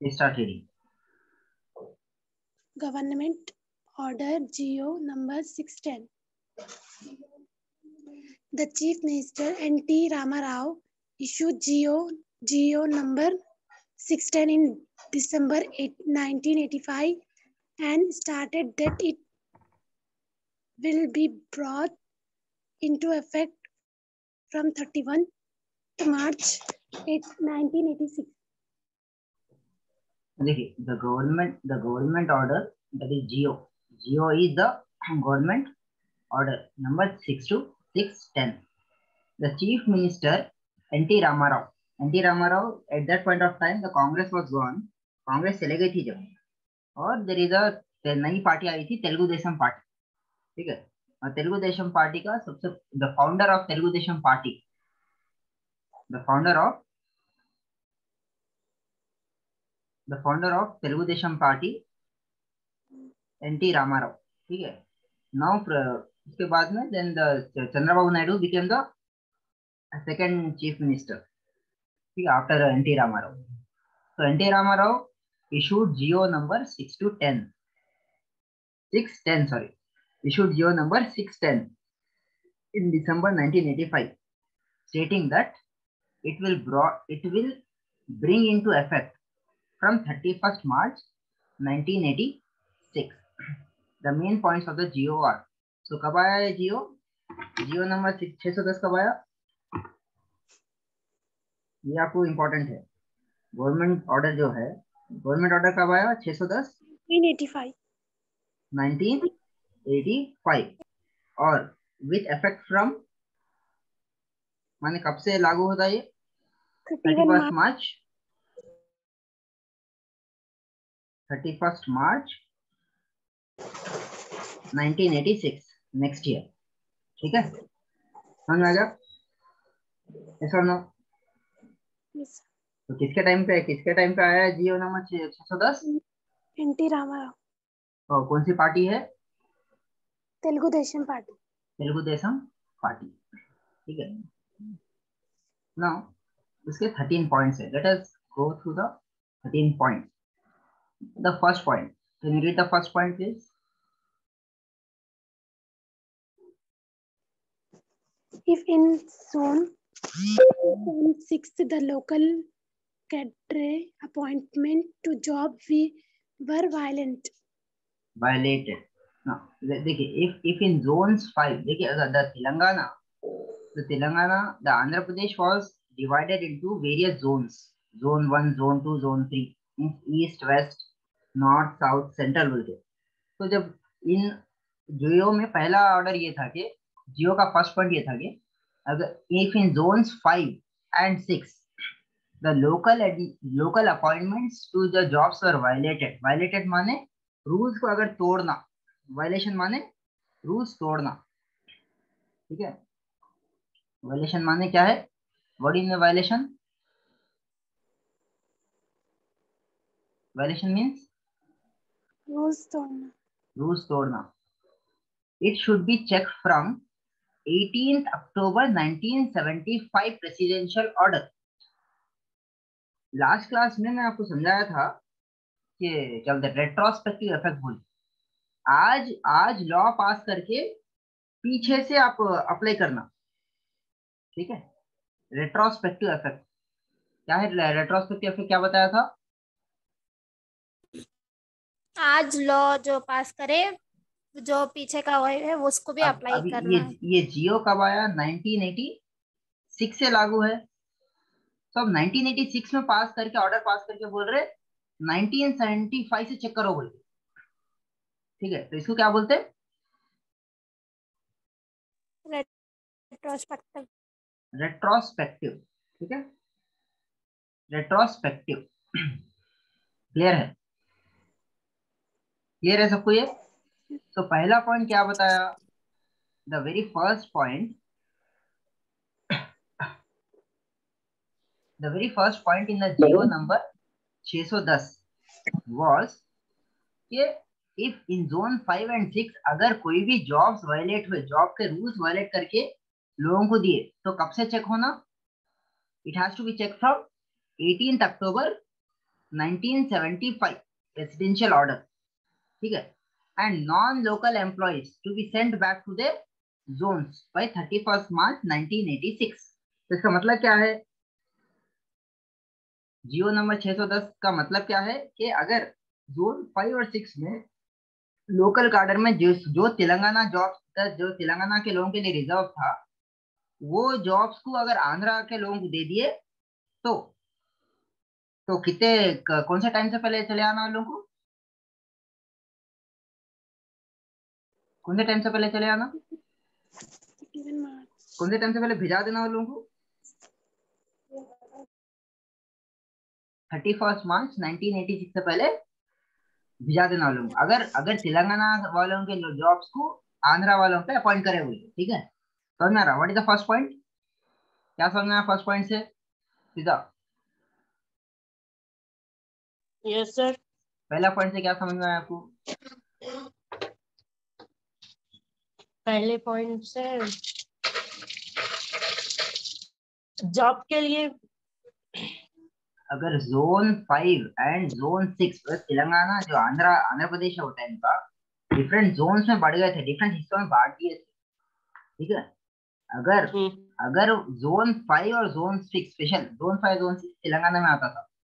Start reading. Government Order GO number 610. The Chief Minister N.T. Rama Rao issued GO number 610 in December 1985 and stated that it will be brought into effect from 31 March 1986. देखिए, the government order, that is GO. GO is the government order number 62610. The Chief Minister N.T. Rama Rao. N.T. Rama Rao, at that point of time, the Congress was gone. Congress चले गई थी जब, और there is a नई party आई थी, Telugu Desam party. ठीक है, और तेलुगु देशम पार्टी का सबसे the founder of Telugu Desam party, the founder of Telugu Desam party N T. Ramarao. ठीक है, नाउ उसके बाद में then the Chandrababu Naidu became the second chief minister. ठीक है, after N T. Ramarao. So N.T. Ramarao issued GO number 610, issued GO number 610 in December 1985, stating that it will bring into effect from 31st March 1986. The main points of the GO are, so कब आया है GO number 610 कब आया, ये आपको important है. Government order जो है, गवर्नमेंट ऑर्डर कब आया? 610 1985 और विथ इफेक्ट फ्रॉम, माने कब से लागू होता है ये? 31 मार्च 1986, नेक्स्ट ईयर. ठीक है, समझ में आ गया? ऐसा ना तो किसके टाइम पे आया है GO नंबर 610? एन.टी. रामाराव. और कौन सी पार्टी है? तेलुगु देशम पार्टी. ठीक है, नाउ उसके 13 पॉइंट्स है. Let us go through the 13 points. The first point, can you read the first point please? If in zone 6 the local cadre appointment to job were violated. Now देखिए, if in zones 5, देखिए अगर the Andhra Pradesh was divided into various zones, zone 1, zone 2, zone 3, east, west, north, south, central बोल के. तो जब इन जियो में पहला order ये था कि जियो का फर्स्ट पॉइंट ये था कि अगर if in zones 5 and 6 the local appointments to the jobs were violated माने रूल्स को अगर तोड़ना, वायलेशन माने रूल्स तोड़ना. ठीक है, वायलेशन माने क्या है? What is violation? Violation means rules तोड़ना. It should be checked from 18th October 1975 presidential order. Last class में मैं आपको समझाया था कि क्या बोलते हैं, रेट्रोस्पेक्टिव इफेक्ट बोल. आज लॉ पास करके पीछे से आप अप्लाई करना. ठीक है, रेट्रोस्पेक्टिव इफेक्ट क्या है? रेट्रोस्पेक्टिव इफेक्ट क्या बताया था? आज लॉ जो पास करे, जो पीछे का है उसको भी अप्लाई करना है. ये जियो कब आया? 1986 से लागू है. तो अब 1986 में पास करके, ऑर्डर पास करके बोल रहे 1975 से चेक करो बोल. ठीक है, तो इसको क्या बोलते हैं? रेट्रोस्पेक्टिव. ठीक है, रेट्रोस्पेक्टिव. क्लियर है सबको ये? तो पहला पॉइंट क्या बताया? The very first point in the G O number 610 was कि इफ इन जोन 5 and 6 अगर कोई भी जॉब्स वायलेट हुए, जॉब के रूल्स वायलेट करके लोगों को दिए, तो कब से चेक होना? It has to be check from 18th October 1975 presidential order, ठीक है, and non-local employees to be sent back to their zones by 31st March 1986. तो इसका मतलब क्या है? जियो नंबर 610 का मतलब क्या है कि अगर जोन 5 और 6 में लोकल कार्डर में जो तेलंगाना जॉब्स जो तेलंगाना के लोगों के लिए रिजर्व था, वो जॉब्स को अगर आंध्रा के लोगों को दे दिए तो कितने कौन से टाइम से पहले चले आना लोगों को? कौन से टाइम से पहले चले आना? कौन से टाइम से पहले भिजा देना लोगों को? 31 मार्च 1986 से पहले भिजा देना लोगों को, अगर तेलंगाना वालों के जॉब्स को आंध्रा वालों पे अपॉइंट करे हुए, ठीक है? समझ में आ रहा? What is the first point? क्या समझ में आया फर्स्ट पॉइंट से सीधा? Yes sir. पहला पॉइंट से क्या समझ में आया आपको? पहले पॉइंट से जॉब के लिए अगर जोन 5 एंड जोन 6 तेलंगाना जो आंध्र प्रदेश होता है, इनका डिफरेंट जोन्स में बढ़ गए थे, डिफरेंट हिस्सों में बांट दिए थे, ठीक है? अगर जोन 5 और zone 6, special zone 5 zone 6 Telangana में आता था,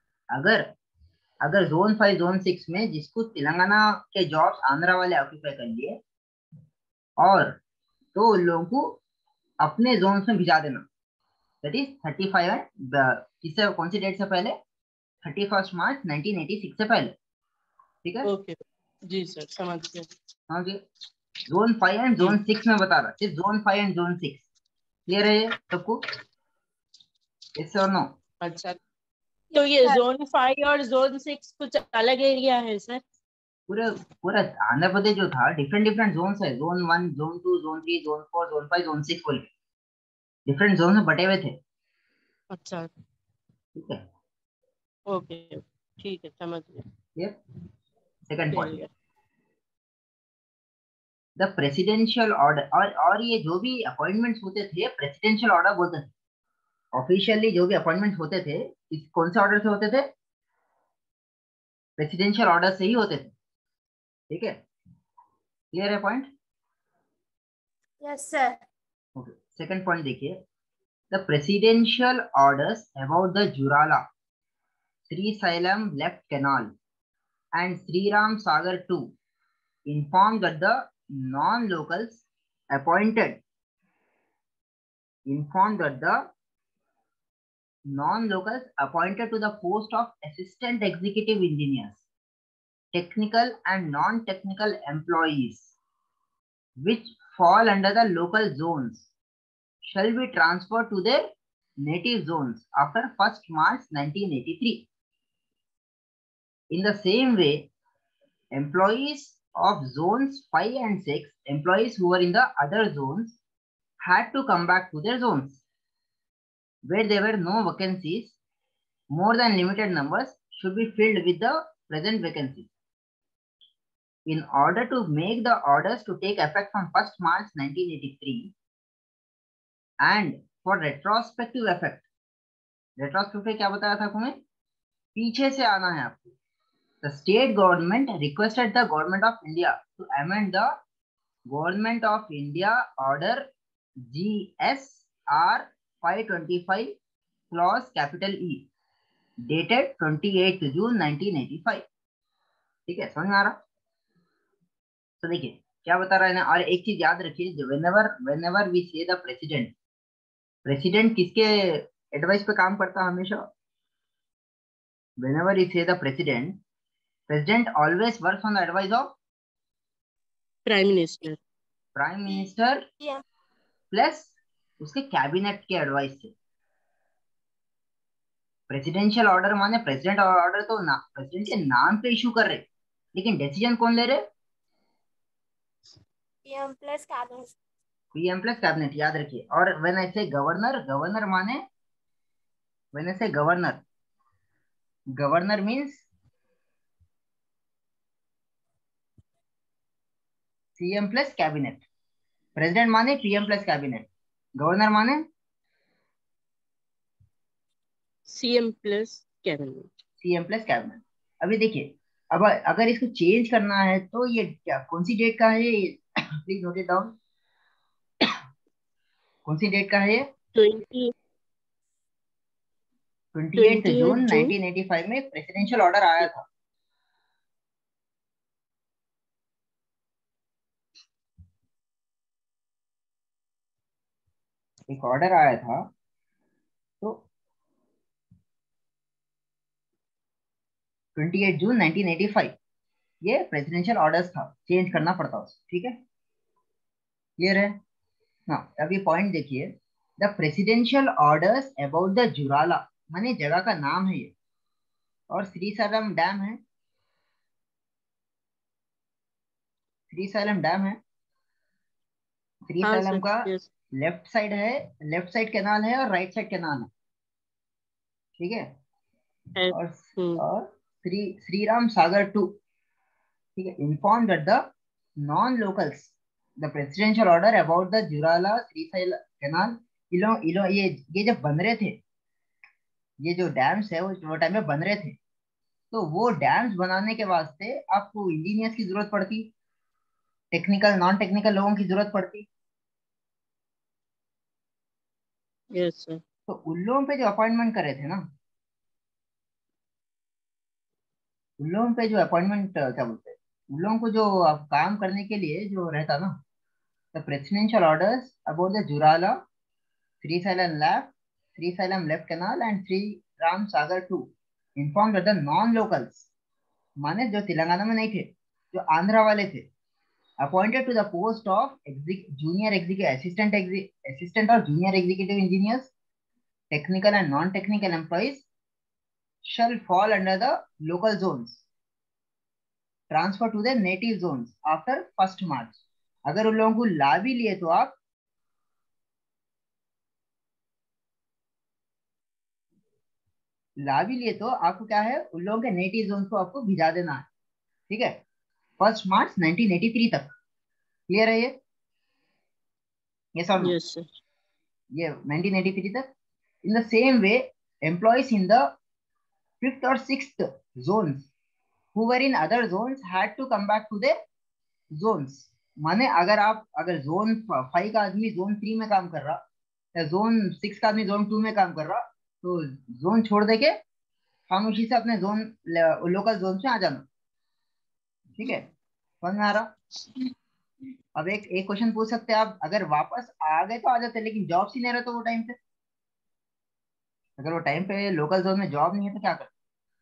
अगर जोन 5 जोन 6 में जिसको तेलंगाना के जॉब्स आंध्रा वाले ऑक्यूपाई कर लिए, और तो उन लोगों को अपने जोन में भिजा देना, दैट इज 35 है, किससे कौन सी डेट से पहले? 31 मार्च 1986 से पहले, ठीक है? ओके जी सर, समझ गया। हाँ जी, जोन 5 एंड जोन 6 में बता रहा, सिर्फ जोन 5 एंड जोन 6 क्लियर है ये सबको? यस और नो? अच्छा, तो ये जोन 5 और जोन 6 कुछ अलग एरिया है सर? पूरा आंध्र प्रदेश जो था डिफरेंट जोन है, zone 1 zone 2 zone 3 zone 4 zone 5 zone 6 बोल के डिफरेंट जोन में बटे हुए थे। अच्छा, ठीक है, ओके, ठीक है, समझ गया। Second point, the presidential order, और ये जो भी अपॉइंटमेंट्स होते थे प्रेसिडेंशियल ऑर्डर बोलते थे। ऑफिशियली जो भी अपॉइंटमेंट होते थे कौन से ऑर्डर से होते थे? प्रेसिडेंशियल ऑर्डर से ही होते थे, ठीक है? क्लियर है point? Yes sir. Okay, second point देखिए, the presidential orders about the Jurala, Srisailam left canal and Sriram Sagar too informed that the non-locals appointed to the post of assistant executive engineers, technical and non-technical employees which fall under the local zones shall be transferred to their native zones after 1st March 1983. In the same way, employees of zones 5 and 6, employees who were in the other zones, had to come back to their zones where there were no vacancies. More than limited numbers should be filled with the present vacancies. In order to make the orders to take effect from 1st March 1983 and for retrospective effect, retrospective क्या बताया था तुम्हें? पीछे से आना है आपको। The state government requested the government of India to amend the Government of India Order GSR 525 clause capital E dated 28th June 1985। ठीक है, समझ में आ रहा? तो देखिए क्या बता रहा है ना, और एक चीज याद रखिए, whenever we say the president किसके एडवाइस पे काम करता है हमेशा? Whenever we say the president always works on the advice of prime minister Yeah. Plus उसके कैबिनेट के एडवाइस से। प्रेसिडेंशियल ऑर्डर माने प्रेसिडेंट ऑर्डर तो ना प्रेसिडेंट के नाम पे इशू कर रहे, लेकिन डिसीजन कौन ले रहे? PM plus cabinet. PM plus cabinet, याद रखिए। और व्हेन आई से गवर्नर माने, when I say governor means CM plus cabinet. President माने पीएम प्लस कैबिनेट, गवर्नर माने CM plus cabinet. CM plus cabinet. अभी देखिए, अब अगर इसको चेंज करना है तो ये क्या कौन सी डेट का है ये प्लीज नोट इट डाउन। कौन सी डेट का है ये? 20 28 28 जून जून 1985 में प्रेसिडेंशियल ऑर्डर आया था। एक ऑर्डर आया था, तो 28 जून 1985 ये प्रेसिडेंशियल ऑर्डर्स था, चेंज करना पड़ता उसको, ठीक है, क्लियर है? हाँ, अब ये पॉइंट देखिए, the presidential orders about the Jurala, माने जगह का नाम है ये, और श्रीशैलम डैम है, श्रीशैलम डैम है, हाँ श्रीशैलम सर का यस लेफ्ट साइड है, लेफ्ट साइड कैनाल है और राइट साइड कैनाल है, ठीक है, है। और श्री राम सागर टू, ठीक है, inform that the non locals the presidential order about the Jurala Srisailam canal, इलो इलो ये जब बन रहे थे, ये जो डैम्स है वो टाइम में बन रहे थे, तो वो डैम्स बनाने के वास्ते आपको इंजीनियर्स की जरूरत पड़ती, टेक्निकल नॉन टेक्निकल लोगों की जरूरत पड़ती। यस सर तो उन लोगों पे जो अपॉइंटमेंट करे थे ना, उन लोगों पे जो अपॉइंटमेंट क्या बोलते हैं, उन लोगों को जो अब काम करने के लिए जो रहता ना, the presidential orders about the Jurala Srisailam left canal and Sri Ram Sagar to inform that the non locals, माने जो तेलंगाना में नहीं थे, जो आंध्रा वाले थे, appointed to the post of junior executive assistant or junior executive engineers, technical and non-technical employees shall fall under the local zones, transfer to the native zones after 1st March। अगर उन लोगों को ला भी लिए तो आप ला भी लिए तो आपको क्या है, उन लोगों के नेटिव जोन को आपको भिजा देना है, ठीक है, 1 मार्च 1983 तक, क्लियर है ये सर? यस सर ये 1983 तक। In the same way, employees in the 5th और 6th zones who were in other zones had to come back to their zones। माने अगर जोन 5 का आदमी जोन 3 में काम कर रहा, या जोन 6 का आदमी जोन 2 में काम कर रहा, तो जोन छोड़ दे के खामोशी से अपने जोन लोकल जोन में आ जाना, ठीक है, समझ में आ रहा? अब एक क्वेश्चन पूछ सकते हैं आप, अगर वापस आ गए तो आ जाते, लेकिन जॉब ही नहीं रहा तो वो टाइम पे, अगर वो टाइम पे लोकल जोन में जॉब नहीं है तो क्या कर?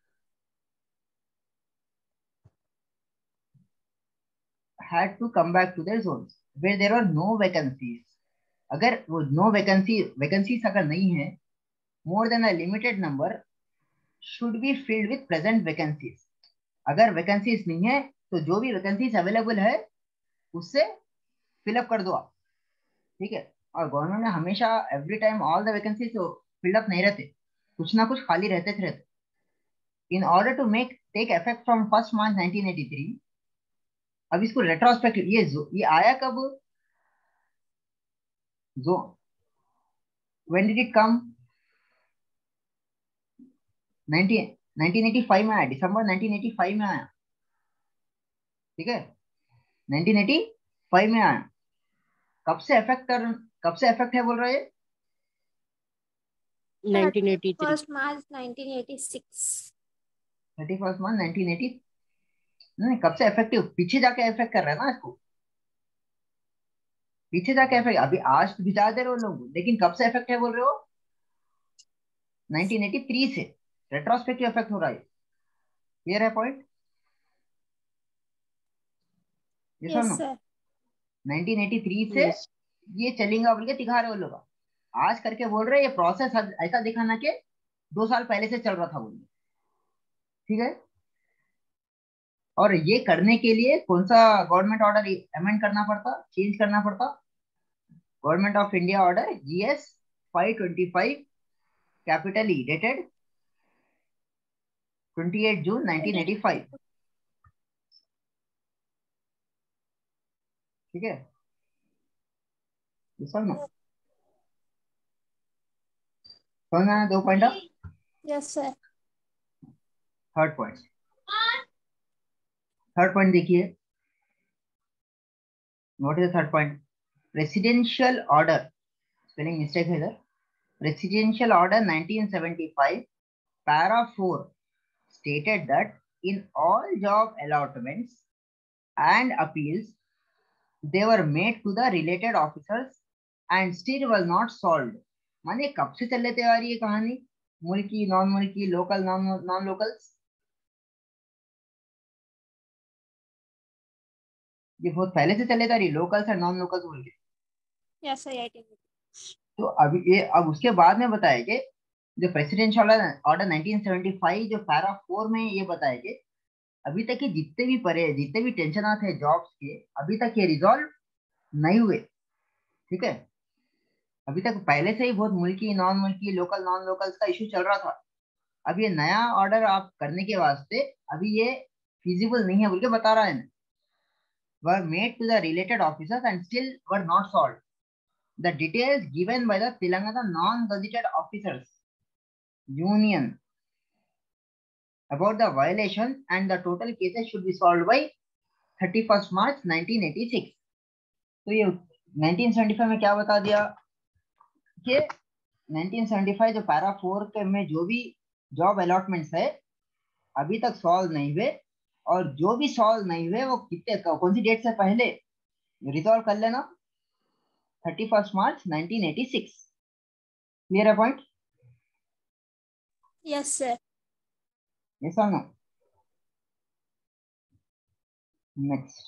had to come back to their zones where there were no vacancies। अगर वो नो वैकेंसीज अगर नहीं है, more than a limited number should be filled with present vacancies. अगर वैकेंसीज नहीं है तो जो भी वैकेंसीज अवेलेबल है उससे फिलअप कर दो आप, ठीक है। और गवर्नमेंट में हमेशा every time all the vacancies fill up नहीं रहते, कुछ ना कुछ खाली रहते। In order to make take effect from 1 March 1983। अब इसको रेट्रोस्पेक्टिव, ये आया कब, जो when did it come? 1985 में आया, दिसंबर 1985 में आया, ठीक है, 1985 में आया। कब से इफेक्ट है बोल रहे हैं? 1983 31 मार्च 1986। 31 मार्च 1980, नहीं, कब से इफेक्टिव, पीछे जाके इफेक्ट कर रहा है ना इसको, पीछे जाके इफेक्ट, अभी आज तो भिजा दे रहे हो लोग, लेकिन कब से इफेक्ट है बोल रहे हो? 1983 से रेट्रोस्पेक्टिव इफेक्ट हो रहा है, क्लियर है पॉइंट? ये यस सुनो, सर 1983 से यस ये चलेगा बोल के दिखा रहे हो लोग, आज करके बोल रहे हैं ये प्रोसेस ऐसा दिखाना कि 2 साल पहले से चल रहा था बोल, ठीक है। और ये करने के लिए कौन सा गवर्नमेंट ऑर्डर अमेंड करना पड़ता, चेंज करना पड़ता? Government of India order GS 525 capital E dated 28 June 1985, ठीक है, समझ में आया 2 point? Yes sir third point देखिए, what is the third point? Presidential order, spelling mistake है इधर, presidential order 1975 para 4 stated that in all job allotments and appeals they were made to the related officers and still was not solved. माने कब से चल लेते आ रही है कहानी, मुल्की नॉन मुल्की, लोकल नॉन लोकल्स, ये बहुत पहले से चले आ रही है, लोकल्स और नॉन लोकल्स बोल के। Yes sir, 18। तो अभी ये अब उसके बाद में बताया कि जो प्रेसिडेंशियल ऑर्डर 1975 जो पैरा 4 में ये बताया कि अभी तक के जितने भी टेंशन थे जॉब्स के, अभी तक ये रिजॉल्व नहीं हुए। ठीक है, अभी तक पहले से ही बहुत मुल्की नॉन मुल्की, लोकल नॉन लोकल्स का इशू चल रहा था। अब ये नया ऑर्डर आप करने के वास्ते अभी ये फिजिबल नहीं है बोल के बता रहा है ना, were made to the related officers and still were not solved. The details given by the Telangana non-gazetted officers union about the violation and the total cases should be solved by 31st March 1986. तो ये 1975 में क्या बता दिया कि 1975 जो para 4 के में जो भी जॉब अलॉटमेंट्स है अभी तक सॉल्व नहीं हुए, और जो भी सॉल्व नहीं हुए वो कितने कौन सी डेट से पहले रिजॉल्व कर लेना, 31st March 1986। क्लियर है पॉइंट? Yes sir. यस और नो? नेक्स्ट,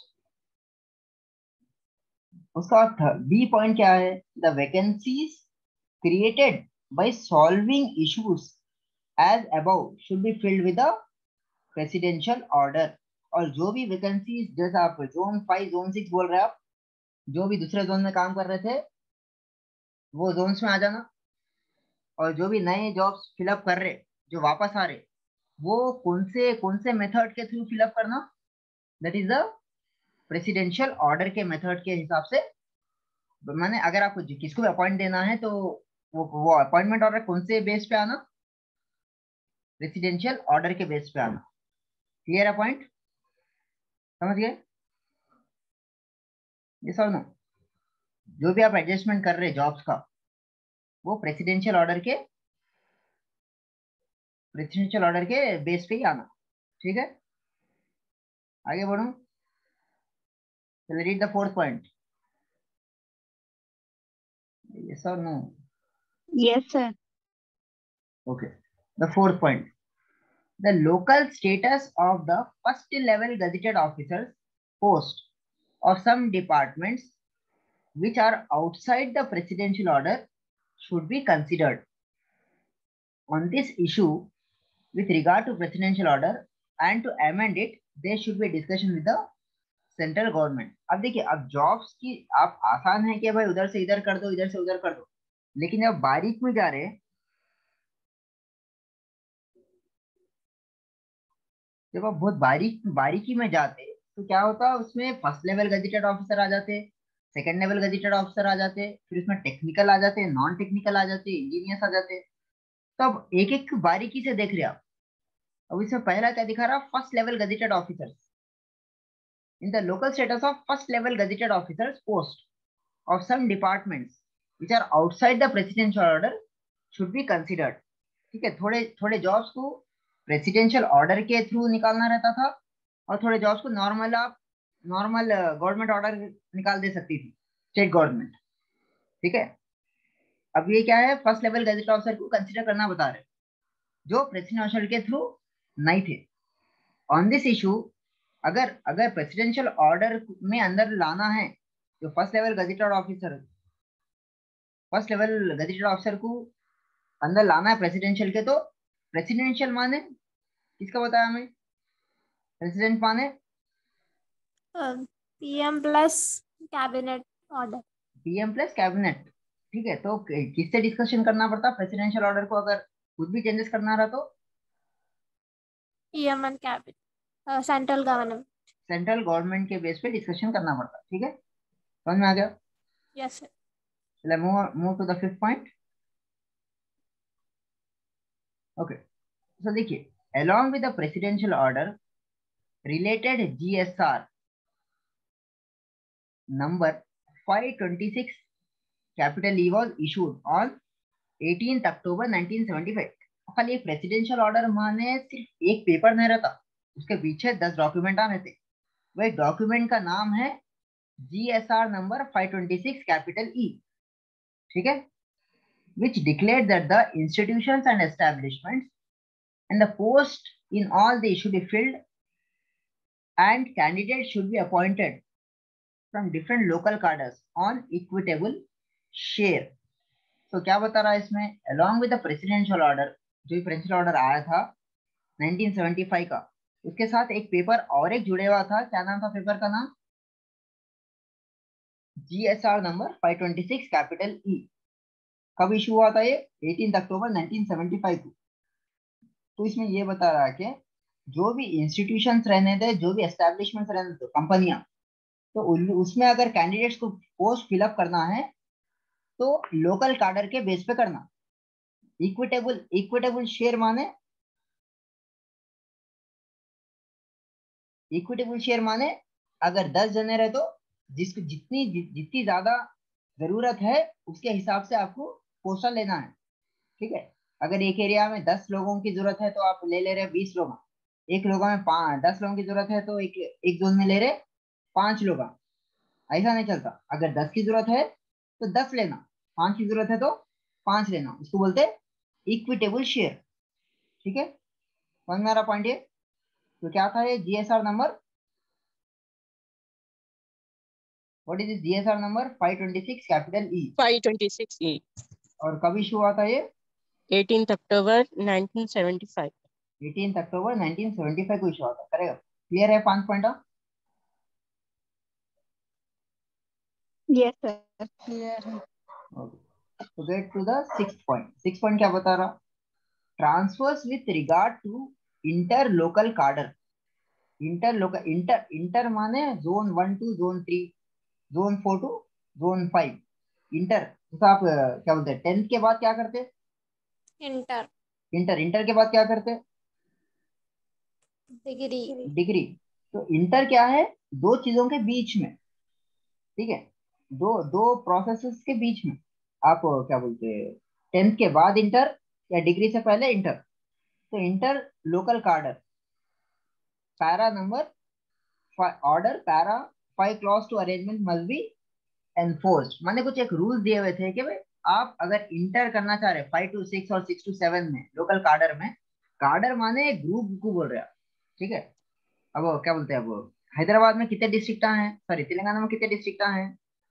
उसका बी पॉइंट क्या है? The vacancies created by solving issues as above should be filled with the presidential order. और जो भी वैकेंसीज, जैसे आप जोन 5 जोन 6 बोल रहे हैं, आप जो भी दूसरे जोन में काम कर रहे थे वो जोन्स में आ जाना, और जो भी नए जॉब्स फिलअप कर रहे जो वापस आ रहे वो कौन से मेथड के थ्रू फिलअप करना, that is the presidential order के मेथड के हिसाब से। माने अगर आपको किसको अपॉइंट देना है तो वो अपॉइंटमेंट ऑर्डर कौन से बेस पे आना, प्रेसिडेंशियल ऑर्डर के बेस पे आना। क्लियर है पॉइंट? समझ गए? ये सब नो, जो भी आप एडजस्टमेंट कर रहे जॉब्स का वो प्रेसिडेंशियल ऑर्डर के बेस पे ही आना। ठीक है, आगे बढ़ो, चलिए read the fourth point. Yes और no? Yes, sir. Okay, the fourth point, the local status of the first level gazetted officers post of some departments which are outside the presidential order should be considered. On this issue, with regard to presidential order and to amend it, there should be a discussion with the central government. अब देखिए, अब jobs की आप आसान है कि भाई उधर से इधर कर दो, इधर से उधर कर दो, लेकिन जब बारीक में जा रहे हैं, जब आप बहुत बारीकी में जाते तो क्या होता है, उसमें फर्स्ट लेवल गजेटेड ऑफिसर आ जाते, सेकंड लेवल गजेटेड ऑफिसर आ जाते, फिर उसमें टेक्निकल आ जाते, नॉन टेक्निकल आ जाते, इंजीनियर्स आ जाते। तो अब एक एक बारीकी से देख रहे आप। अब इसमें पहला क्या दिखा रहा, first level gazetted officers in the local status of first level gazetted officers post of some departments which are outside the presidential order should be considered। ठीक है, थोड़े जॉब्स को प्रेसिडेंशियल ऑर्डर के थ्रू निकालना रहता था, और थोड़े जॉब्स को नॉर्मल गवर्नमेंट ऑर्डर निकाल दे सकती थी स्टेट गवर्नमेंट। ठीक है, अब ये क्या है, फर्स्ट लेवल गजेट ऑफिसर को कंसिडर करना बता रहे जो प्रेसिडेंशियल के थ्रू नहीं थे। ऑन दिस इशू, अगर प्रेसिडेंशियल ऑर्डर में अंदर लाना है जो फर्स्ट लेवल गजेटेड ऑफिसर को अंदर लाना है प्रेसिडेंशियल के, तो प्रेसिडेंशियल माने किसका बताया हमें, प्रेसिडेंट माने PM plus cabinet order. PM plus cabinet. ठीक है, तो किससे डिस्कशन करना पड़ता प्रेसिडेंशियल ऑर्डर को, अगर कुछ भी चेंजेस करना रहा तो PM and cabinet, central government के बेस पे डिस्कशन करना पड़ता। ठीक है, समझ में आ गया? Yes sir. चलिए move to the fifth point. Okay, तो देखिए, along with the presidential order related GSR number 526 capital E was issued on 18th October 1975. खाली प्रेसिडेंशियल ऑर्डर माने सिर्फ एक पेपर नहीं रहता, उसके पीछे 10 डॉक्यूमेंट आने थे। वही डॉक्यूमेंट का नाम है GSR नंबर 526 कैपिटल E, ठीक है, which declared that the institutions and establishments and the post in all they should be filled and candidates should be appointed from different local cadres on equitable share. तो क्या बता रहा है इसमें, along with the presidential order, जो presidential order आया था 1975 का, उसके साथ एक पेपर और एक जुड़े हुआ था। क्या नाम था पेपर का नाम? GSR number 526 capital E। कब इशू हुआ था ये? 18 अक्टूबर 1975 को। तो इसमें ये बता रहा है कि जो भी इंस्टीट्यूशंस रहने थे, जो भी एस्टेब्लिशमेंट्स रहने थे, कंपनियां, तो उसमें अगर कैंडिडेट्स को पोस्ट फिलअप करना है तो लोकल कैडर के बेस पे करना। इक्विटेबल शेयर माने, इक्विटेबल शेयर माने अगर 10 जने रहे तो जिसको जितनी ज्यादा जरूरत है उसके हिसाब से आपको पोस्टर लेना है, ठीक है। अगर एक एरिया में 10 लोगों की जरूरत है तो आप ले रहे 20 लोग, एक लोगों में 10 लोगों की जरूरत है तो एक जोन में ले रहे 5 लोग। ऐसा नहीं चलता, अगर 10 की जरूरत है तो 10 लेना, 5 की जरूरत है तो 5 लेना, उसको बोलते हैं इक्विटेबल शेयर, ठीक है। समझ में आ रहा पॉइंट ये? तो क्या था ये GSR number, what is this GSR number 526 capital E। 526 E। और कब इशू हुआ था ये? 18 अक्टूबर 1975। 18 अक्टूबर 1975 को इशू हुआ था। करेगा? क्लियर है 5 पॉइंट? यस सर, क्लियर है। तो get to the 6th point. 6th point क्या बता रहा? Transfers with regard to inter local cadre. Inter माने zone 1 to zone 3, zone 4 to zone 5। Inter तो आप क्या बोलते हैं, 10th के बाद क्या करते? इंटर। इंटर के बाद क्या करते? डिग्री। तो इंटर क्या है? दो चीजों के बीच में, ठीक है, दो प्रोसेसेस के बीच में आप क्या बोलते हैं, 10th के बाद इंटर या डिग्री से पहले इंटर। तो inter local cadre para number order para 5 clause two arrangement must be enforced. मैंने कुछ एक रूल दिए हुए थे कि भाई आप अगर इंटर करना चाह रहे 5 to 6 और 6 to 7 में लोकल कार्डर में, कार्डर माने ग्रुप को बोल रहे हैं, ठीक है। अब क्या बोलते हैं, अब हैदराबाद में कितने डिस्ट्रिक्ट हैं, सॉरी तेलंगाना में कितने डिस्ट्रिक्ट हैं?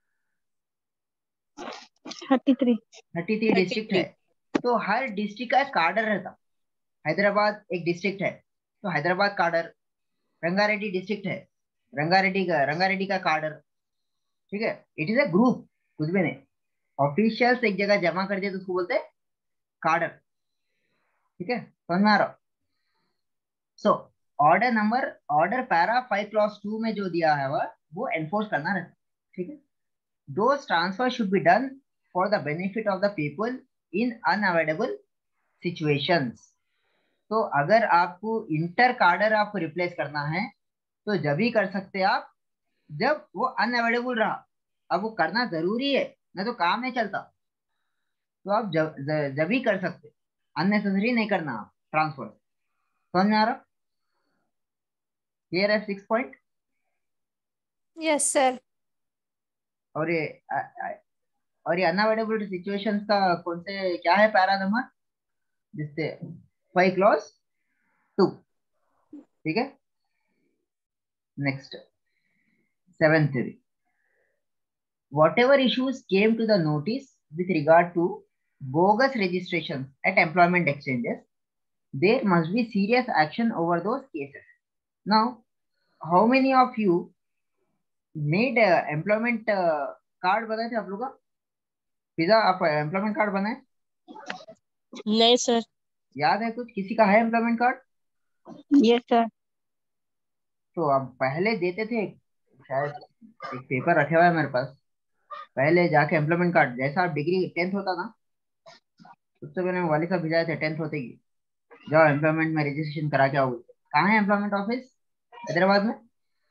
33 डिस्ट्रिक्ट है। तो हर डिस्ट्रिक्ट का एक कार्डर रहता। हैदराबाद एक डिस्ट्रिक्ट है तो हैदराबाद कार्डर, रंगारेड्डी डिस्ट्रिक्ट है, रंगारेड्डी का कार्डर, ठीक है। इट इज अ ग्रुप, कुछ भी नहीं। ऑफिशियल्स एक जगह जमा कर दिए तो उसको बोलते हैं कार्डर, ठीक है। समझ में आ रहा? सो ऑर्डर पैरा 5 क्लॉज 2 में जो दिया है वो एनफोर्स करना रहता, ठीक है। Those transfers should be done for the benefit of the people in unavoidable situations. तो अगर आपको इंटर कार्डर आपको रिप्लेस करना है तो जब ही कर सकते हैं आप जब वो अनअवेलेबल रहा। अब वो करना जरूरी है, नहीं तो काम नहीं चलता। तो आप जब ही कर सकते, अननेसेसरी नहीं करना आप ट्रांसफर। समझ में आ रहा? क्लियर है 6 पॉइंट? Yes sir. और ये अनअवेलेबल सिचुएशंस का कौन से क्या है पैरा नंबर, जिससे 5 क्लॉज 2, ठीक है। Next 7th theory. Whatever issues came to the notice with regard to bogus registrations at employment exchanges, there must be serious action over those cases. Now, how many of you made employment card बनाए थे आप लोग का? Pizza आप employment card बनाए? नहीं sir. याद है कुछ? किसी का है एम्प्लॉयमेंट कार्ड? Yes sir. तो अब पहले देते थे, शायद एक पेपर रखे हुआ है मेरे पास, पहले जाके एम्प्लॉयमेंट कार्ड, जैसा आप डिग्री 10th होता ना, उससे मैंने वाली साहब भिजाए थे 10th होते ही, जाओ एम्प्लॉयमेंट में रजिस्ट्रेशन करा के आओ। कहाँ है एम्प्लॉयमेंट ऑफिस? हैदराबाद में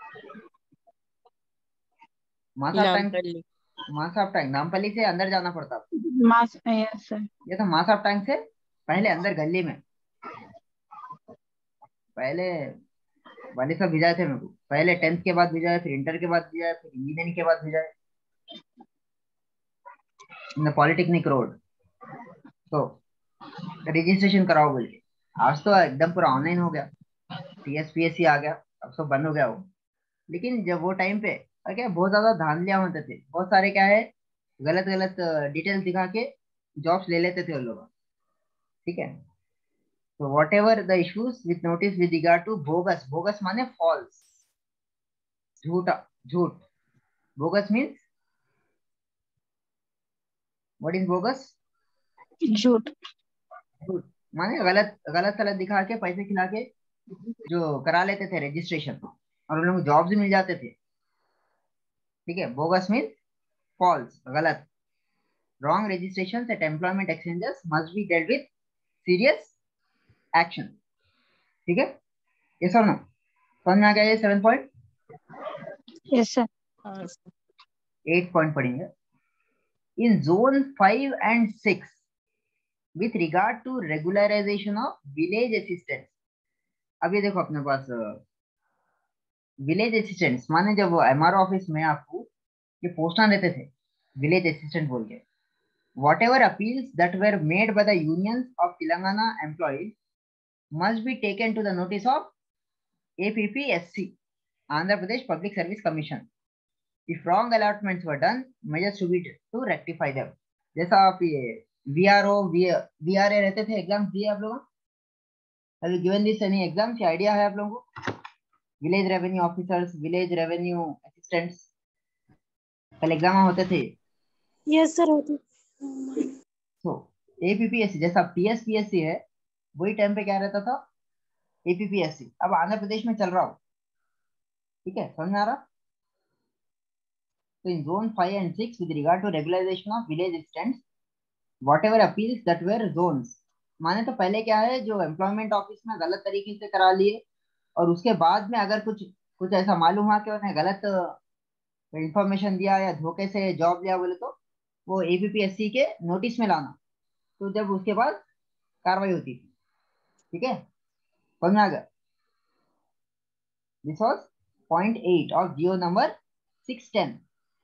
मासाब टैंक। नामपल्ली। मासाब टैंक नामपल्ली से अंदर जाना पड़ता है। मास यस सर। ये तो मासाब टैंक से पहले अंदर गली में, पहले वाले सब भेजा थे मेरे को। पहले 10th के बाद भेजा है, फिर इंटर के बाद भेजा है, फिर इंजीनियरिंग के बाद भेजा है, इन द पॉलिटेक्निक रोड। तो रजिस्ट्रेशन कराओ बोल के। आज तो एकदम पूरा ऑनलाइन हो गया, TSPSC आ गया, अब सब बंद हो गया वो। लेकिन जब वो टाइम पे क्या बहुत ज्यादा धांधलियां होते थे, बहुत सारे क्या है गलत गलत डिटेल्स दिखा के जॉब्स ले लेते थे उन लोग। ठीक है, तो whatever the issues with notice with regard to bogus, bogus माने फॉल्स, झूठा, झूठ। Bogus means what is bogus? झूठ। झूठ माने गलत गलत सलत दिखा के पैसे खिला के जो करा लेते थे रजिस्ट्रेशन, और उन लोगों को जॉब्स भी मिल जाते थे। ठीक है, बोगस मीन्स फॉल्स, गलत। Wrong registration at employment exchanges must be dealt with serious action. ठीक है, ये सर नो समझ में आ गया? ये 7 पॉइंट। Yes sir. हाँ सर। 8 पॉइंट पढ़ेंगे। In zone 5 and 6 with regard to regularization of village assistants। अब ये देखो अपने पास विलेज असिस्टेंट्स माने जब MRO ऑफिस में आपको ये पोस्टां देते थे विलेज असिस्टेंट बोल के। whatever appeals that were made by the unions of Telangana employees must be taken to the notice of APPSC, Andhra Pradesh Public Service Commission। If wrong allotments were done, measures to be to rectify them। जैसा आप ये VRO VRA रहते थे, exam दिए आप लोगों? Have you given this any exam? क्या idea है आप लोगों को? Village revenue officers, village revenue assistants, कल एग्जाम होते थे। यस सर होती। तो APPSC जैसा TSPSC है, वही टाइम पे क्या रहता था? APPSC। अब आंध्र प्रदेश में चल रहा हो। ठीक है, समझ में आ रहा? तो in zone 5 and 6 with regard to regularization of village assistants, whatever appeals that were zones, माने तो पहले क्या है जो एम्प्लॉयमेंट ऑफिस में गलत तरीके से करा लिए, और उसके बाद में अगर कुछ कुछ ऐसा मालूम हुआ कि उन्हें गलत इंफॉर्मेशन दिया या धोखे से जॉब लिया बोले, तो वो APPSC के नोटिस में लाना। तो जब उसके बाद कार्रवाई होती थी। ठीक है, समझ में आ गया? This was point 8 of G O number 610।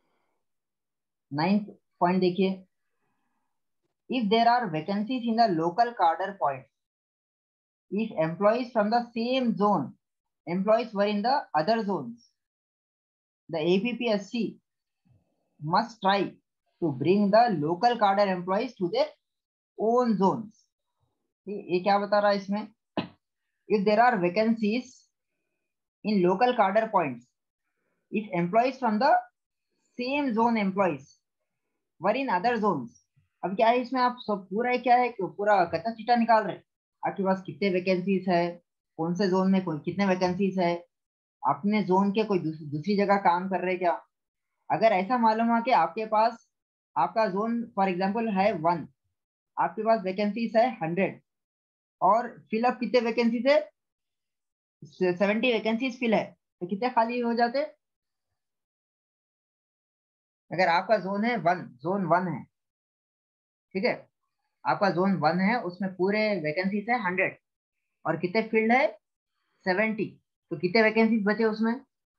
9th point देखिए। If there are vacancies in the local cadre point, if employees from the same zone employees were in the other zones, the APPSC must try to bring the local cadre employees to their own zones। ये क्या बता रहा है इसमें? If there are vacancies in local cadre points, if employees from the same zone employees were in other zones। अब क्या है इसमें, आप सब पूरा क्या है पूरा कच्चा चिट्ठा निकाल रहे हैं। आपके पास कितने वैकेंसीज है, कौन से जोन में कितने वैकेंसीज है, अपने जोन के कोई दूसरी जगह काम कर रहे हैं क्या? अगर ऐसा मालूम हुआ कि आपके पास आपका जोन फॉर एग्जांपल है 1, आपके पास वैकेंसीज है 100, और फिलअप कितने वैकेंसीज है? 70 वैकेंसीज फिल है, तो कितने खाली हो जाते? अगर आपका जोन है 1, जोन 1 है, ठीक है, आपका जोन 1 है, उसमें पूरे वैकेंसीज है 100 और कितने फील्ड है 70, तो कितने वैकेंसीज बचे उसमें?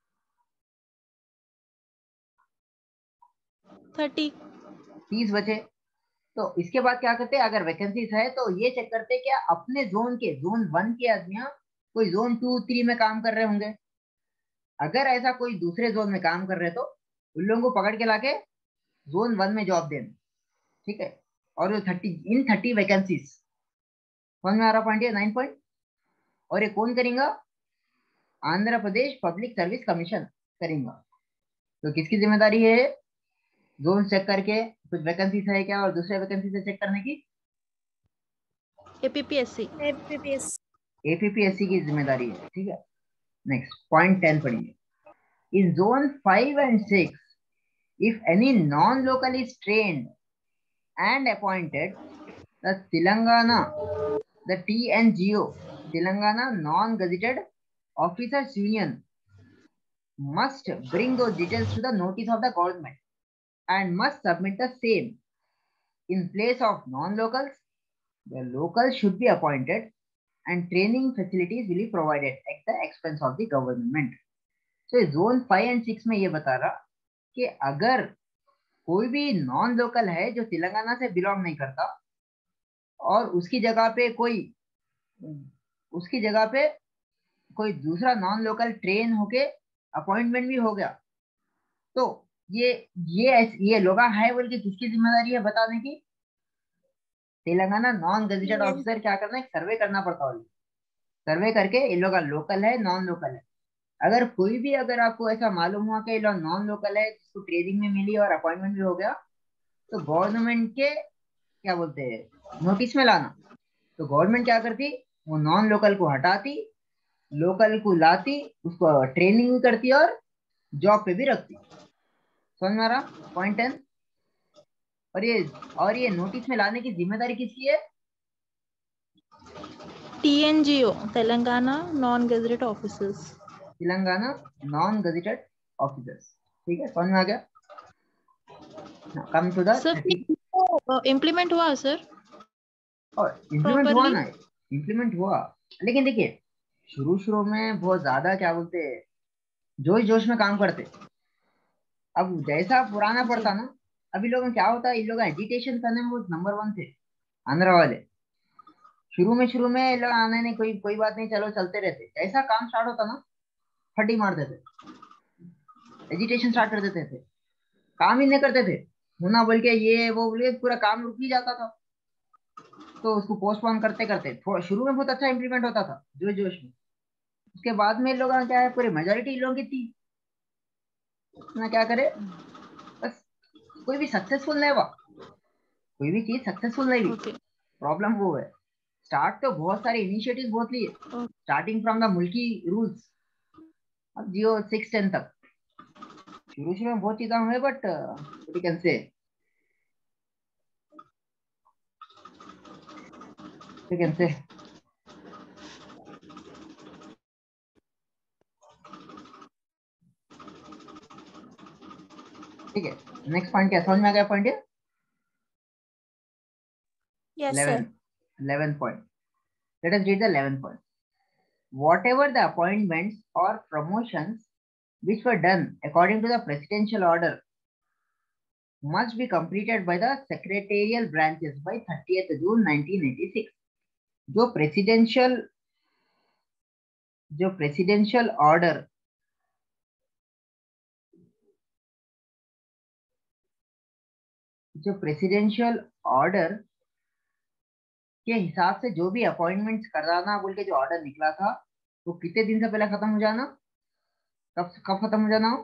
30 बचे। तो इसके बाद क्या करते हैं, अगर वैकेंसीज है तो ये चेक करते हैं क्या अपने जोन के जोन 1 के आदमियां कोई जोन 2 3 में काम कर रहे होंगे। अगर ऐसा कोई दूसरे जोन में काम कर रहे तो उन लोगों को पकड़ के लाके जोन 1 में जॉब देना। ठीक है, और 30 वैकेंसीज। समझ में आ रहा पॉइंट? 9 पॉइंट। और ये कौन करेगा? Andhra Pradesh public service commission करेगा। तो किसकी जिम्मेदारी है? जोन चेक करके कुछ वैकेंसीज है क्या और दूसरे वैकेंसी से चेक करने की APPSC की जिम्मेदारी है। ठीक है, नेक्स्ट पॉइंट 10 पढ़ेंगे। In zone 5 and 6, if any non-local is trained and appointed, the the TNGO, Telangana Non-Gazetted Officers Union, must bring those details to the notice of the government and must submit the same. In place of non-locals, the locals should be appointed and training facilities will be provided at the expense of the government. So zone 5 and 6 में ये बता रहा कि अगर कोई भी non local है जो तेलंगाना से बिलोंग नहीं करता और उसकी जगह पे कोई दूसरा नॉन लोकल ट्रेन होके अपॉइंटमेंट भी हो गया, तो ये लोग है बोल के किसकी जिम्मेदारी है बताने की? तेलंगाना नॉन गजेटेड ऑफिसर क्या करना है, सर्वे करना पड़ता है। सर्वे करके ये लोग लोकल है नॉन लोकल है, अगर कोई भी अगर आपको ऐसा मालूम हुआ कि ये लोग नॉन लोकल है जिसको ट्रेनिंग में मिली और अपॉइंटमेंट भी हो गया, तो गवर्नमेंट के क्या बोलते हैं नोटिस में लाना। तो गवर्नमेंट क्या करती, वो नॉन लोकल को हटाती, लोकल को लाती, उसको ट्रेनिंग भी करती और जॉब पे भी रखती। समझ में आ रहा पॉइंट 10? और ये नोटिस में लाने की जिम्मेदारी किसकी है? TNGO, Telangana non gazetted officers. Telangana non gazetted officers. ठीक है, समझ में आ गया? कम टू द इम्प्लीमेंट हुआ सर? और इम्प्लीमेंट हुआ ना, इम्प्लीमेंट हुआ, लेकिन देखिए शुरू में बहुत ज्यादा क्या बोलते हैं जोश जोश में काम करते। अब जैसा पुराना पड़ता ना, अभी लोगों में क्या होता है, इन लोग एजिटेशन करने में बहुत नंबर 1 थे आंध्र वाले। शुरू में ये लोग आने नहीं, कोई बात नहीं, चलो चलते रहते। जैसा काम स्टार्ट होता ना, फटी मार देते, एजिटेशन स्टार्ट कर देते थे, काम ही नहीं करते थे। होना बोल के ये वो बोल के पूरा काम रुक ही जाता था। तो उसको पोस्टपोन करते करते शुरू में बहुत अच्छा इंप्लीमेंट होता था जोश जोश में। उसके बाद में लोग क्या है, पूरी मेजोरिटी लोगों की थी ना, क्या करे, बस कोई भी सक्सेसफुल नहीं हुआ, कोई भी चीज सक्सेसफुल नहीं हुई। प्रॉब्लम वो है, स्टार्ट तो बहुत सारे इनिशिएटिव बहुत लिए, starting from the Mulki rules अब जियो 6-10 तक। शुरू में बहुत चीजें हुए, बट वी कैन से ठीक है। नेक्स्ट पॉइंट क्या समझ में आ गया? पॉइंट है Yes, sir. 11th point. Let us read the 11th point. Whatever the appointments or promotions which were done according to the presidential order must be completed by the secretarial branches by 30th June 1986. जो presidential order के हिसाब से जो भी appointments कराना बोल के जो ऑर्डर निकला था, वो कितने दिन से पहले खत्म हो जाना? कब खत्म हो जाना?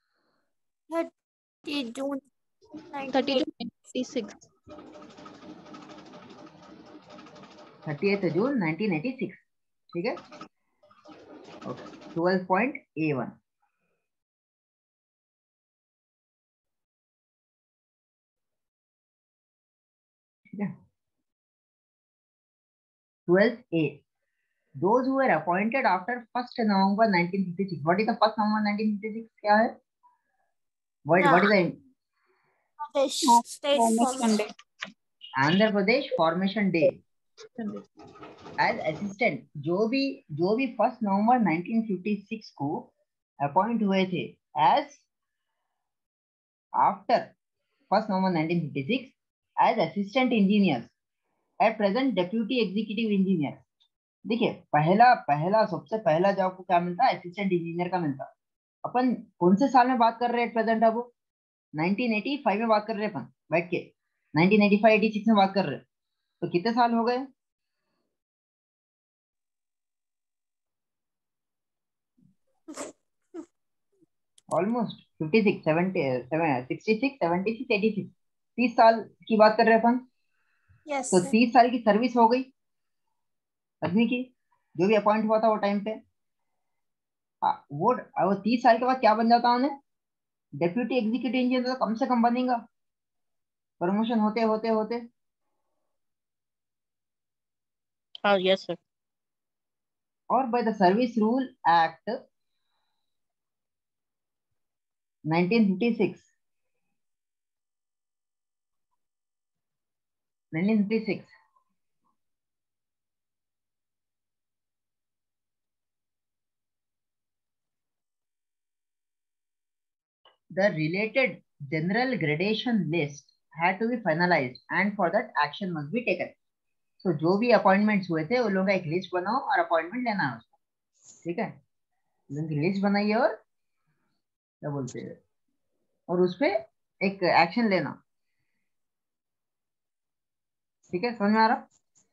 30 June 1986। 30th June 1986। ठीक है, ओके। 12.A1 ठीक है। 12A, those who were appointed after 1st November 1956. What is the 1st November 1956? क्या है? What is the State Formation. Andhra Pradesh Formation Day? As assistant, जो भी 1st November 1956 को appoint हुए थे as after 1st November 1956 as assistant engineers, at present deputy executive engineer। देखिए पहला सबसे पहला जॉब को क्या मिलता है? असिस्टेंट इंजीनियर का मिलता। अपन कौन से साल में बात कर रहे हैं प्रेजेंट? अब 1985 में बात कर रहे हैं अपन बैठ के, 1985-86 में बात कर रहे हैं, तो कितने साल हो गए? ऑलमोस्ट 56, 70, 66, 76, 86, 30 साल की बात कर रहे हैं अपन। Yes, तो sir. 30 साल की सर्विस हो गई आदमी की, जो भी अपॉइंट हुआ था वो टाइम पे। वो 30 साल के बाद क्या बन जाता उन्हें? Deputy executive engineer. तो कम से कम बनेगा, प्रमोशन होते होते होते हाँ यस सर। और by the service rule act 1956, 1956, the related general gradation list had to be finalized and for that action must be taken. So जो भी अपॉइंटमेंट्स हुए थे उन लोगों का एक लिस्ट बनाओ और अपॉइंटमेंट लेना है उसका, ठीक है, उनकी लिस्ट बनाइए और क्या बोलते हैं, और उस पे एक एक्शन लेना, ठीक है, समझ में आ रहा?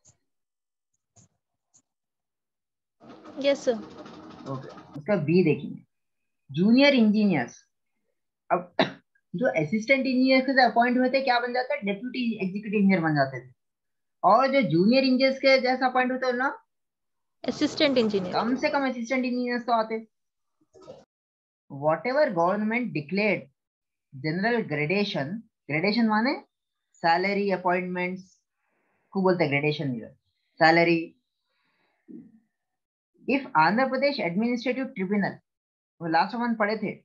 Yes sir. ओके, उसका बी देखेंगे, जूनियर इंजीनियर्स। अब जो असिस्टेंट इंजीनियर के अपॉइंट हुए थे क्या बन जाता है, डेप्यूटी एग्जीक्यूटिव इंजीनियर बन जाते थे, और जो जूनियर इंजीनियर्स के जैसा अपॉइंट होते हैं ना, असिस्टेंट इंजीनियर। कम से कम असिस्टेंट इंजीनियर्स तो आते। Whatever government declared general gradation, gradation माने सैलरी, अपॉइंटमेंट्स को बोलते हैं gradation, salary. If Andhra Pradesh administrative tribunal, वो लास्ट वन पढ़े थे,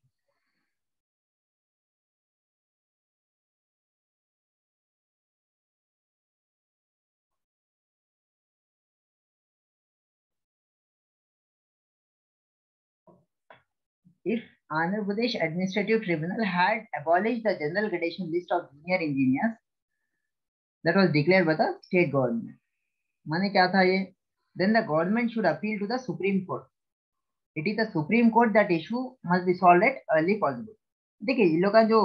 if Andhra Pradesh Administrative Tribunal had abolished the general gradation list of junior engineers that was declared by the state government, माने क्या था ये, then the government should appeal to the Supreme Court. It is the Supreme Court that issue must be solved at early possible. देखिए इन लोग का जो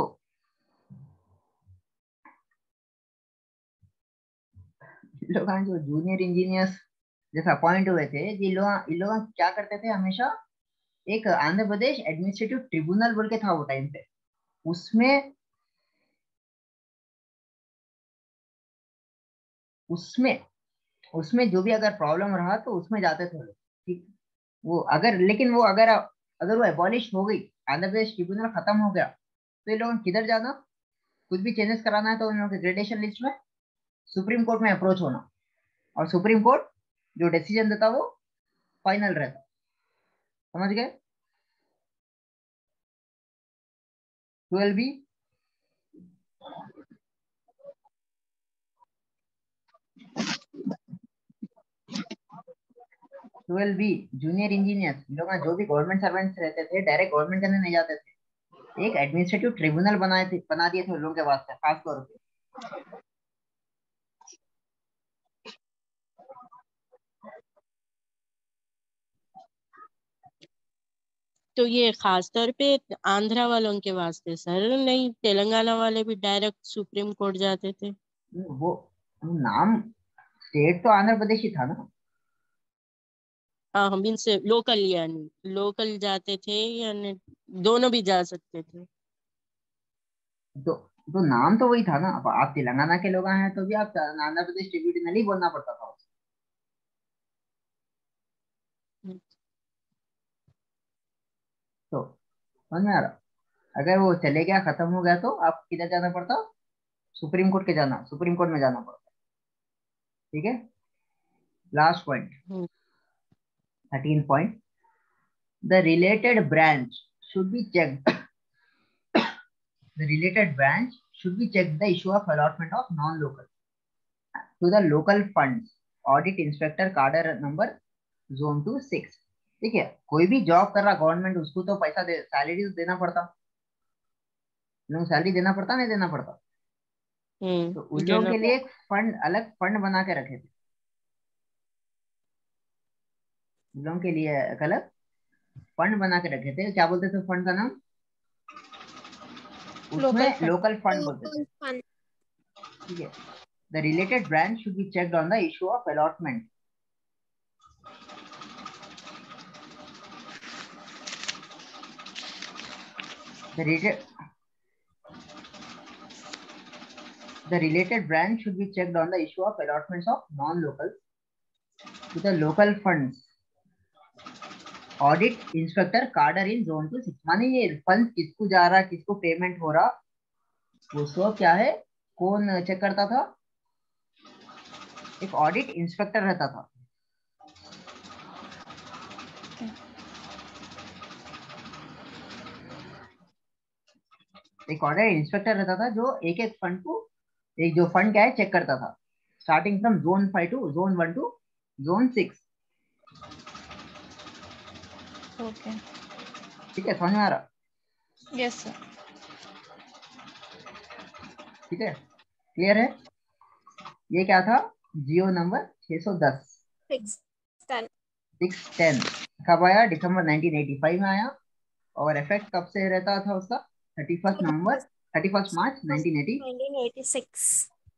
junior engineers जैसे appoint हुए थे, ये लोग क्या करते थे हमेशा, एक आंध्र प्रदेश एडमिनिस्ट्रेटिव ट्रिब्यूनल बोल के था वो टाइम पे, उसमें उसमें उसमें जो भी अगर प्रॉब्लम रहा तो उसमें जाते थे लोग, ठीक। वो अगर, लेकिन वो अगर वो एबॉलिश हो गई, आंध्र प्रदेश ट्रिब्यूनल खत्म हो गया, तो ये लोग किधर जाना, कुछ भी चेंजेस कराना है तो उन लोगों के ग्रेडेशन लिस्ट में सुप्रीम कोर्ट में अप्रोच होना, और सुप्रीम कोर्ट जो डिसीजन देता वो फाइनल रहता। समझ गए? 12B, 12B जूनियर इंजीनियर्स लोग जो भी गवर्नमेंट सर्वेंट्स रहते थे डायरेक्ट गवर्नमेंट के अंदर नहीं जाते थे, एक एडमिनिस्ट्रेटिव ट्रिब्यूनल बना दिए थे उन लोगों के वास्ते खास तौर पे। तो ये खास तौर पे आंध्रा वालों के वास्ते सर, नहीं तेलंगाना वाले भी डायरेक्ट सुप्रीम कोर्ट जाते थे? वो नाम स्टेट तो आंध्र प्रदेश ही था ना। हाँ हम इनसे लोकल, यानी लोकल जाते थे यानी दोनों भी जा सकते थे? तो तो नाम तो वही था ना, अब आप तेलंगाना के लोग हैं तो भी आप आंध्र प्रदेश ट्रिब्यूनल ही बोलना पड़ता था। तो समझ में आ रहा, अगर वो चले गया, खत्म हो गया, तो आप किधर जाना पड़ता, सुप्रीम कोर्ट सुप्रीम कोर्ट में जाना पड़ता, ठीक है। Last point, 13 point, the related branch should be checked, the related branch should be checked the issue of allotment of non-local to the local funds, audit inspector cadre number zone 2 6। ठीक है, कोई भी job कर रहा government, उसको तो पैसा salary तो देना पड़ता, लोग सैलरी देना पड़ता, नहीं देना पड़ता, तो उन लोगों देना। के लिए एक फंड, अलग फंड बना के रखे थे, उन लोगों के लिए एक अलग फंड बना के रखे थे। क्या बोलते थे फंड का नाम, लोकल उसमें फंड। लोकल फंड बोलते थे, ठीक है। The related branch should be checked on the issue of allotment, the related the related branch should be checked on the issue of allotments of non-local to the local funds, audit inspector cadre in zone 2 6। माने ये fund किसको जा रहा, किसको payment हो रहा, वो सब क्या है, कौन चेक करता था, एक ऑडिट इंस्पेक्टर रहता था, एक ऑडिट इंस्पेक्टर रहता था जो एक एक फंड को, एक जो फंड क्या है चेक करता था, starting from zone 5 to zone 1 to zone 6। Okay. ठीक है, समझ में आ रहा? Yes sir. ठीक है, क्लियर है? ये क्या था? जियो नंबर 610 610 कब आया? दिसंबर 1985 में आया। और इफेक्ट कब से रहता था उसका? 31 मार्च 1980। 1986।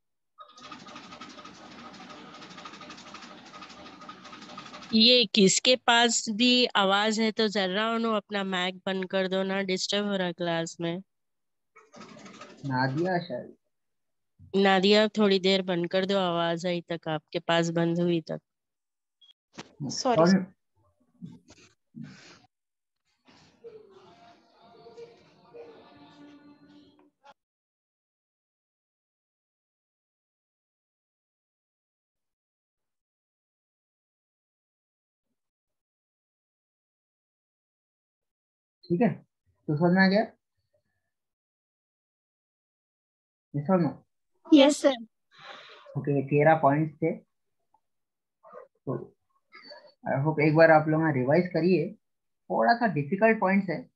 ये किसके पास भी आवाज है तो जरा उन्होंने अपना मैक बंद कर दो ना, डिस्टर्ब हो रहा क्लास में। नादिया शायद। नादिया थोड़ी देर बंद कर दो, आवाज आई तक, आपके पास बंद हुई तक। सॉरी। और ठीक है, तो समझ में आ गया? यस और no? Yes sir. Okay, 13 points थे। तो आई होप एक बार आप लोग रिवाइज करिए, थोड़ा सा डिफिकल्ट पॉइंट्स है।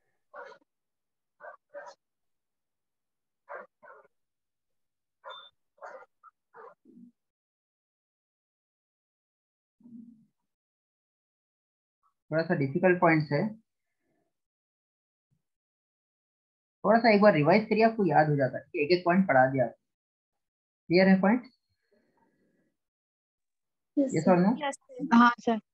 थोड़ा सा डिफिकल्ट पॉइंट्स है, थोड़ा सा एक बार रिवाइज करिए, आपको याद हो जाता है। एक एक पॉइंट पढ़ा दिया। क्लियर है पॉइंट? Yes yes sir. और नो? Yes sir. हाँ सर।